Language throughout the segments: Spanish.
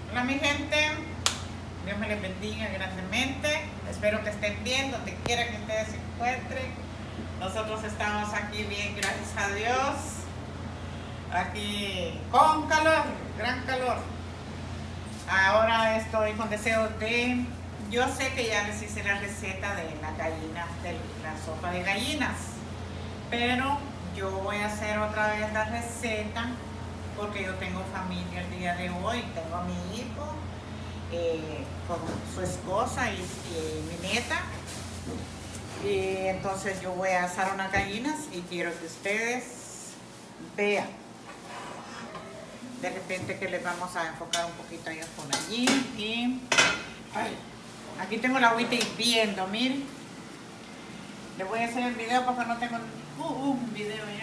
Hola mi gente, Dios me les bendiga grandemente. Espero que estén bien donde quiera que ustedes se encuentren. Nosotros estamos aquí bien, gracias a Dios. Aquí con calor, gran calor. Ahora estoy con deseos de... Yo sé que ya les hice la receta de la gallina, de la sopa de gallinas, pero yo voy a hacer otra vez la receta porque yo tengo familia el día de hoy. Tengo a mi hijo con su esposa y mi nieta, y entonces yo voy a asar unas gallinas y quiero que ustedes vean. De repente que les vamos a enfocar un poquito allá por allí. Y ay, aquí tengo la agüita hirviendo, miren. Les voy a hacer el video porque no tengo un video ya.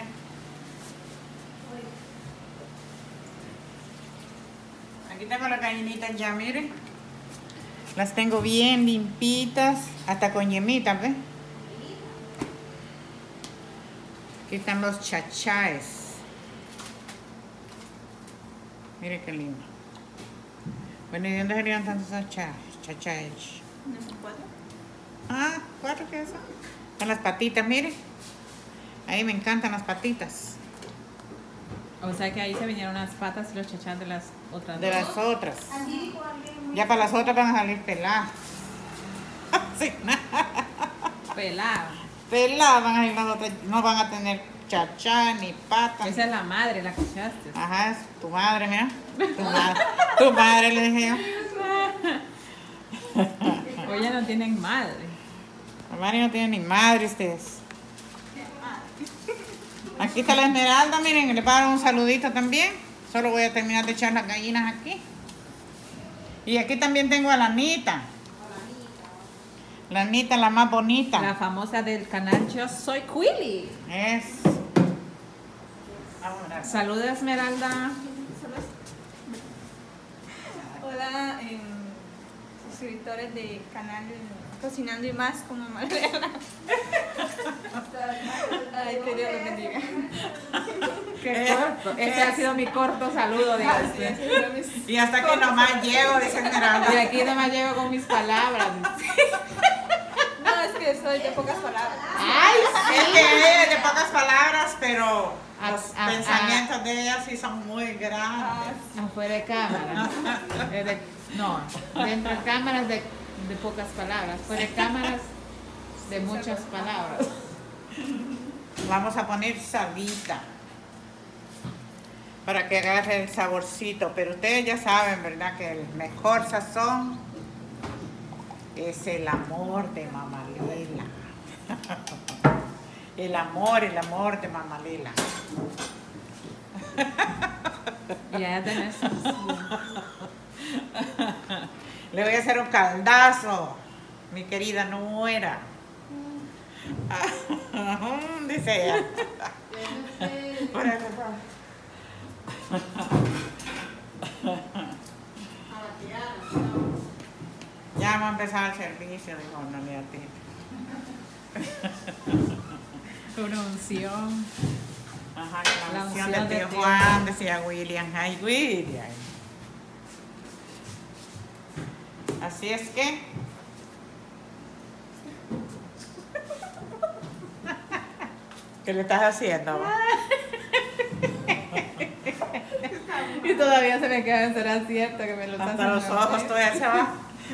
Aquí tengo las gallinitas ya, miren. Las tengo bien limpitas, hasta con yemitas, ¿ves? Aquí están los chachaes. Mire qué lindo. Bueno, ¿y de dónde serían tantos chachaes? ¿No son 4? Ah, 4 que son. Son las patitas, mire. Ahí me encantan las patitas. O sea que ahí se vinieron las patas y los chachás de las otras. De las otras. Ya para las otras van a salir peladas. Sí, Pelado. peladas van a salir las otras. No van a tener chachá ni patas. Esa es la madre, la que echaste. Ajá, es tu madre, mira. Tu madre le dije yo. O ya no tienen madre. La madre no tiene ni madre ustedes. Aquí está la Esmeralda, miren, le voy a dar un saludito también. Solo voy a terminar de echar las gallinas aquí. Y aquí también tengo a la Anita. La Anita, la más bonita. La famosa del canal Yo Soy Quilly. Es. Ahora. Saludos, Esmeralda. Hola, suscriptores del canal Cocinando y Más con Mamá Lela. Ay, que Dios los bendiga. Qué corto. Este ha sido mi corto saludo de hoy. Y hasta que nomás llego, dice Esmeralda. Y aquí nomás llego con mis palabras. No, es que soy de pocas palabras. ¡Ay, Es sí! que ella es de pocas palabras, pero los Ah, pensamientos de ella sí son muy grandes. Afuera de cámara. No, dentro de cámaras de pocas palabras. Fuera de cámaras de muchas palabras. Vamos a poner salita para que agarre el saborcito, pero ustedes ya saben, ¿verdad? Que el mejor sazón es el amor de Mamá Lela. El amor de Mamá Lela. Y ya tenés. Le voy a hacer un caldazo, mi querida nuera. Dice ella. Por eso, ya vamos a empezar el servicio, dijo Nolia Tita. Una unción. Ajá, La la unción unción de de tío tío Juan, decía William. Ay, William. Así es que... ¿Qué le estás haciendo? Y todavía se me queda de ser cierto que me lo estás Hasta los haciendo. ojos todavía se va.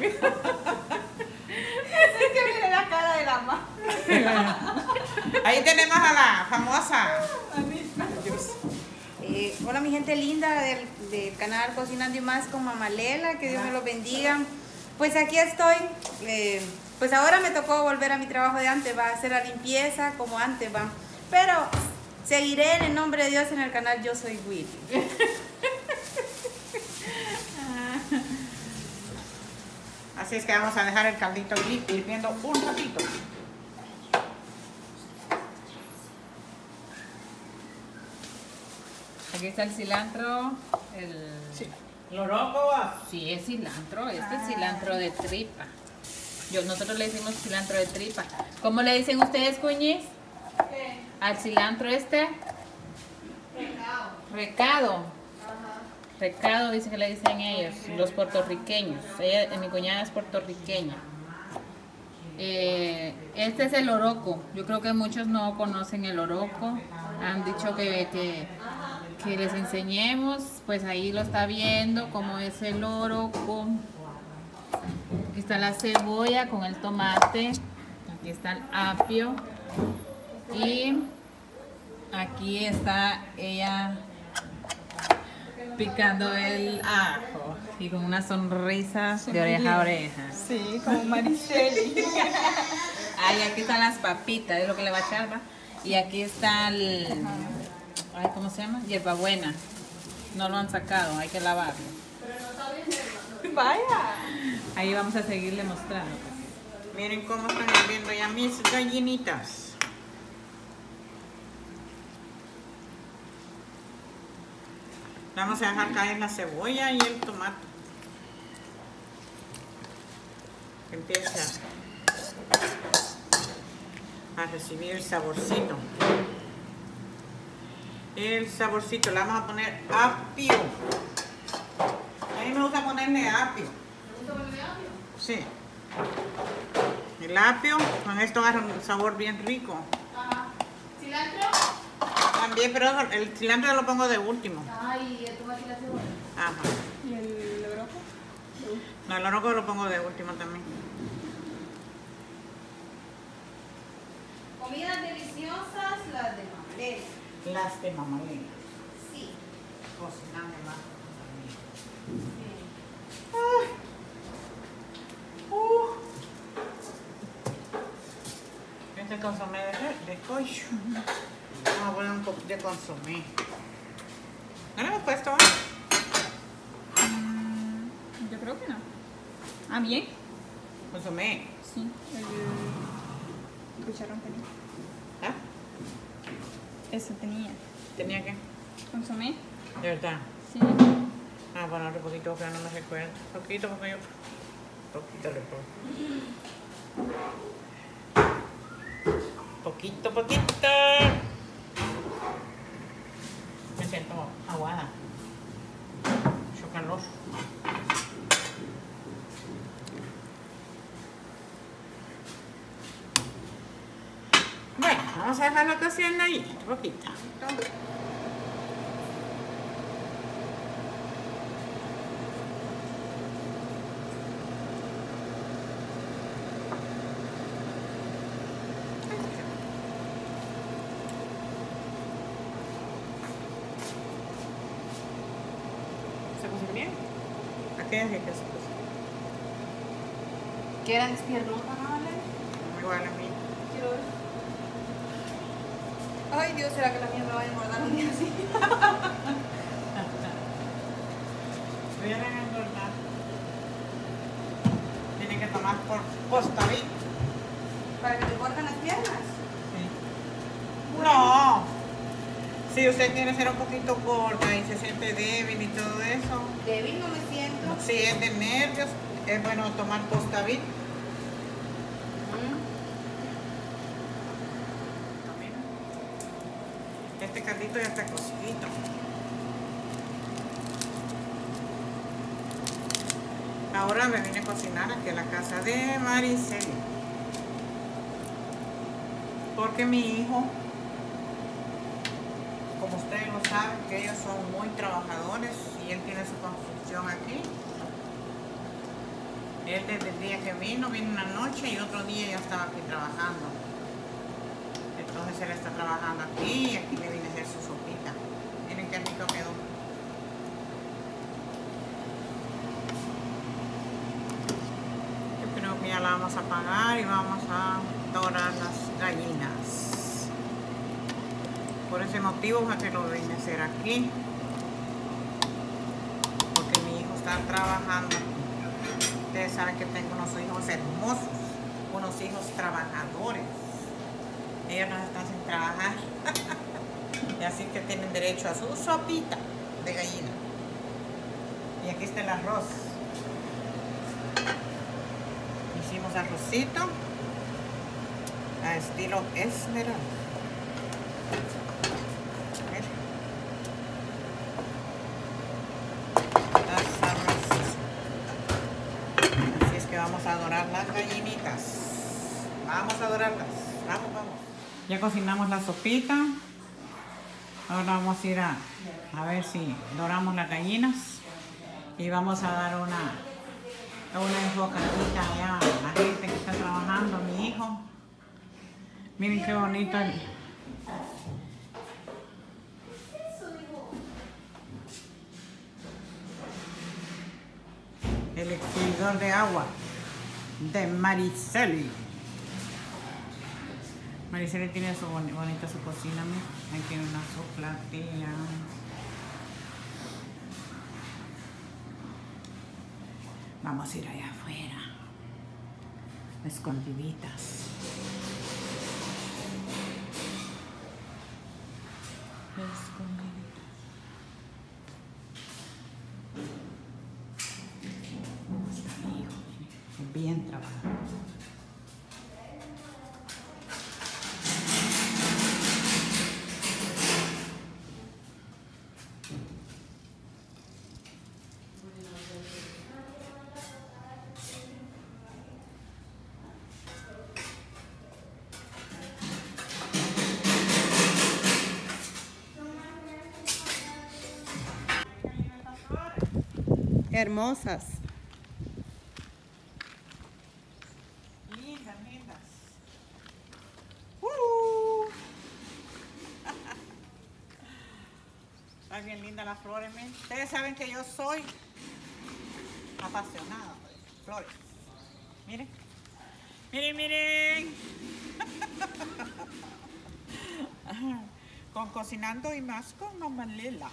Es que mire la cara de la mamá. Ahí tenemos a la famosa. Hola mi gente linda del canal Cocinando y Más con Mamá Lela, que Dios me los bendiga. Pues aquí estoy, pues ahora me tocó volver a mi trabajo de antes, va a hacer la limpieza como antes, va. Pero seguiré en el nombre de Dios en el canal Yo Soy Willy. Así es que vamos a dejar el caldito hirviendo un ratito. Aquí está el cilantro. Sí. ¿Loroco? Sí, es cilantro. Este es cilantro de tripa. Nosotros le decimos cilantro de tripa. ¿Cómo le dicen ustedes, cuñis? ¿Qué? Al cilantro este. Recado. Recado. Ajá. Recado, dice que le dicen ellos, los puertorriqueños. Mi cuñada es puertorriqueña. Este es el oroco. Yo creo que muchos no conocen el oroco. Han dicho que les enseñemos. Pues ahí lo está viendo cómo es el oroco. Aquí está la cebolla con el tomate. Aquí está el apio. Y aquí está ella picando el ajo y con una sonrisa de oreja a oreja. Sí, como Mariceli. Ay, aquí están las papitas, es lo que le va a echar, ¿va? Y aquí está el... Ay, ¿cómo se llama? Hierbabuena. No lo han sacado, hay que lavarlo. Vaya. Ahí vamos a seguirle mostrando. Miren cómo están hirviendo ya mis gallinitas. Vamos a dejar caer la cebolla y el tomate. Que empiece a recibir el saborcito. El saborcito, le vamos a poner apio. A mí me gusta ponerle apio. ¿Te gusta ponerle apio? Sí. El apio, con esto agarra un sabor bien rico. Ajá. ¿Cilantro? También, pero el cilantro lo pongo de último. Ay, el tomate y la cebolla. Ajá. ¿Y el oroco? No, el oroco lo pongo de último también. Comidas deliciosas, las de Mamalena. Las de Mamalena. Sí. Cocinando más. Este consomé de pollo. Vamos a poner un poquito de consomé. ¿No le hemos puesto? Yo creo que no. ¿Ah, bien? Consomé. Sí. El cucharón tenía. ¿Ah? Eso tenía. ¿Tenía que? ¿Consomé? De verdad. Sí. Ah, bueno, otro poquito, pero no me recuerdo. Poquito, porque yo... Poquito le pongo. Poquito, poquito. Me siento aguada. Mucho calor. Bueno, vamos a dejarlo cociendo ahí, un poquito. ¿Se cocina bien? Aquellas que se cocina. ¿Qué eran despiernotas, Mamalena? Igual a mí. Quiero ver. Ay, Dios, ¿será que la mía me va a engordar un día así? Vienen a engordar. Tienen que tomar por Postaví. ¿Para que te corten las piernas? No. Si usted quiere ser un poquito gorda y se siente débil y todo eso, Débil no me siento. si es de nervios, es bueno tomar Postaví. Este caldito ya está cocidito. Ahora me vine a cocinar aquí a la casa de Mariceli. Porque mi hijo, como ustedes lo saben, que ellos son muy trabajadores y él tiene su construcción aquí. Él desde el día que vino una noche y otro día ya estaba aquí trabajando. Entonces él está trabajando aquí y aquí le vine a hacer su sopita. Miren qué rico quedó. Yo creo que ya la vamos a apagar y vamos a dorar las gallinas. Por ese motivo es que lo vine a hacer aquí. Porque mi hijo está trabajando. Ustedes saben que tengo unos hijos hermosos, unos hijos trabajadores. Ellos no están sin trabajar. Y así que tienen derecho a su sopita de gallina. Y aquí está el arroz. Hicimos arrocito a estilo Esmeralda. vamos a dorar las gallinitas. Vamos a dorarlas. Vamos, vamos. Ya cocinamos la sopita. Ahora vamos a ir a ver si doramos las gallinas. Y vamos a dar una enfocadita allá a la gente que está trabajando, mi hijo. Miren qué bonito el extinguidor de agua de Mariceli. Mariceli tiene su bonita su cocina, ¿no? Ahí tiene una soplatera. Vamos a ir allá afuera, escondiditas. Está mi hijo, bien trabajado. Hermosas. Lindas, lindas. Está bien linda las flores, miren. Ustedes saben que yo soy apasionada por las flores. Miren. Miren, miren. Con Cocinando y Más con Mamá Lela.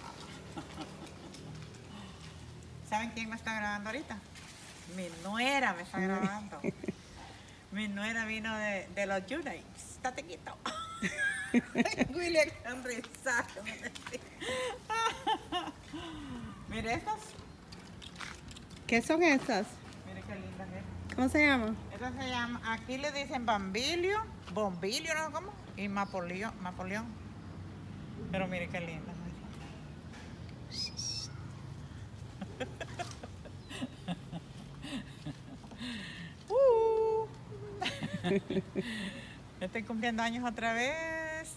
¿Saben quién me está grabando ahorita? Mi nuera me está grabando. Mi nuera vino de los Unites. Estate quieto. William Henry Sack. Mire estas. ¿Qué son estas? Mire qué lindas. ¿Cómo se llaman? Estas se llaman, aquí le dicen bambilio, bombilio, ¿no? ¿Cómo? Y mapoleón. Pero mire qué lindas. Estoy cumpliendo años otra vez.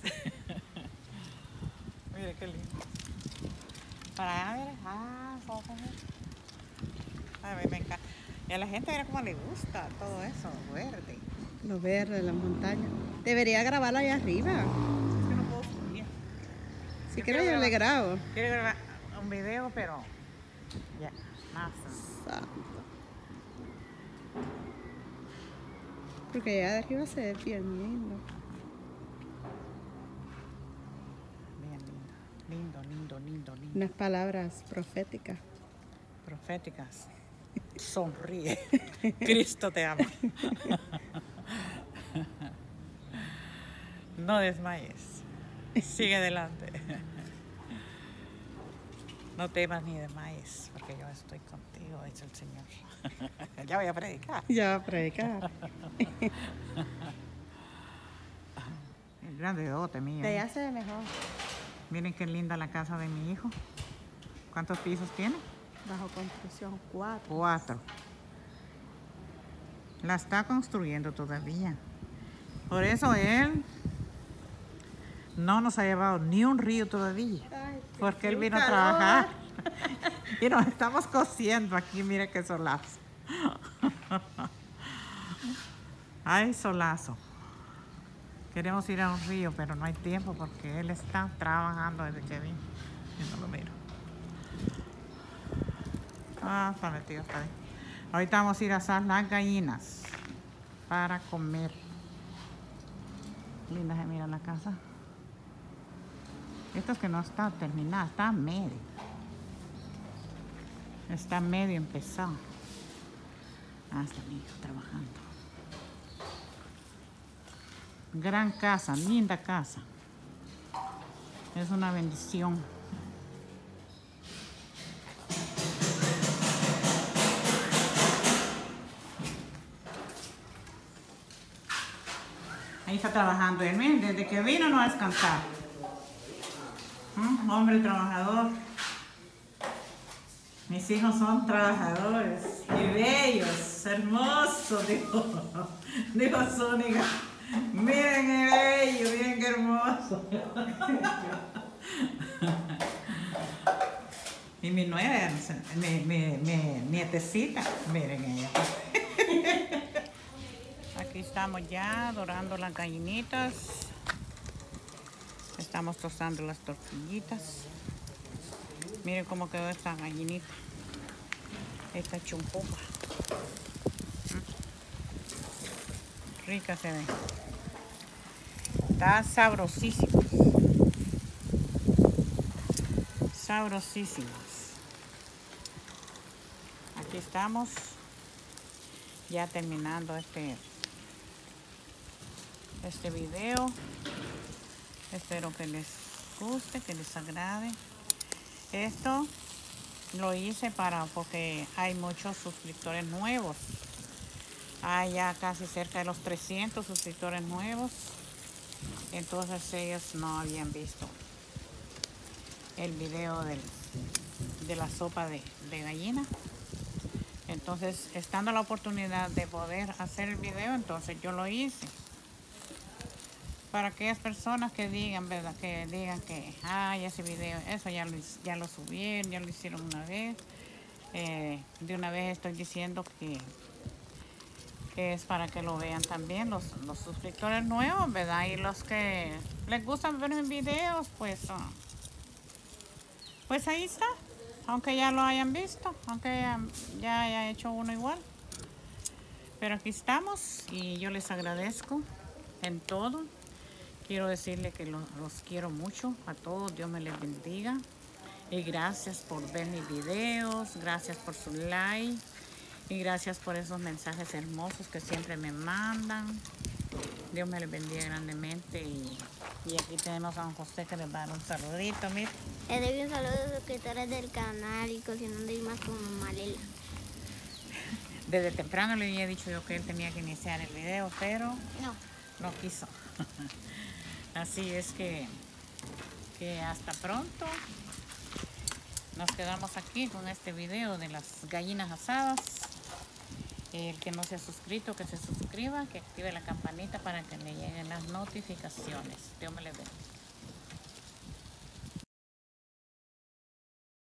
Mire qué lindo. Para allá, mire. A mí me encanta. Y a la gente mira cómo le gusta todo eso, verde. Lo verde, las montañas. Debería grabarla allá arriba. Es que no puedo subir. Si quiero yo le grabo. Quiero grabar un video, pero ya, nada. Santo. Porque allá de arriba se ve bien lindo. Bien lindo. Unas palabras proféticas. Proféticas. Sonríe. Cristo te ama. No desmayes. Sigue adelante. No temas ni desmayes, porque yo estoy contigo, dice el Señor. Ya voy a predicar. Ya va a predicar. El grandedote mío. De allá se ve mejor. Miren qué linda la casa de mi hijo. ¿Cuántos pisos tiene? Bajo construcción 4. 4. La está construyendo todavía. Por eso él no nos ha llevado ni un río todavía. Ay, Porque él vino a calor. trabajar. Y nos estamos cociendo aquí, mire qué solazo. Ay, solazo. Queremos ir a un río, pero no hay tiempo porque él está trabajando desde que vino. Yo no lo miro. Está metido, está bien. Ahorita vamos a ir a asar las gallinas para comer. Linda se mira la casa. Esto es que no está terminada, está a medio. Está medio empezado. Está mi hijo trabajando. Gran casa, linda casa. Es una bendición. Ahí está trabajando él, miren, desde que vino no ha descansado. Hombre trabajador. Mis hijos son trabajadores y bellos, hermosos, dijo Zúñiga. Miren qué bello, miren qué hermoso. Y mi nuera, mi nietecita, miren ella. Aquí estamos ya dorando las gallinitas. Estamos tostando las tortillitas. Miren cómo quedó esta gallinita. Esta chumpupa. Rica se ve. Está sabrosísima. Sabrosísimas. Aquí estamos ya terminando este video. Espero que les guste, que les agrade. Esto lo hice porque hay muchos suscriptores nuevos. Hay ya casi cerca de los 300 suscriptores nuevos. Entonces ellos no habían visto el video de la sopa de gallina. Entonces, estando la oportunidad de poder hacer el video, entonces yo lo hice. Para aquellas personas que digan, ¿verdad? Que digan que, ese video, eso ya lo subieron, ya lo hicieron una vez. De una vez estoy diciendo que es para que lo vean también los suscriptores nuevos, ¿verdad? Y los que les gustan ver mis videos, pues ahí está. Aunque ya lo hayan visto, aunque ya haya hecho uno igual. Pero aquí estamos y yo les agradezco en todo. Quiero decirles que los quiero mucho a todos. Dios me les bendiga. Y gracias por ver mis videos. Gracias por su like. Y gracias por esos mensajes hermosos que siempre me mandan. Dios me les bendiga grandemente. Y aquí tenemos a don José que les va a dar un saludito, mire. Le doy un saludo a los suscriptores del canal y Cocinando y Más con Malela. Desde temprano le había dicho yo que él tenía que iniciar el video, pero no quiso. Así es que hasta pronto. Nos quedamos aquí con este video de las gallinas asadas. El que no se ha suscrito, que se suscriba, que active la campanita para que le lleguen las notificaciones. Dios me les bendiga.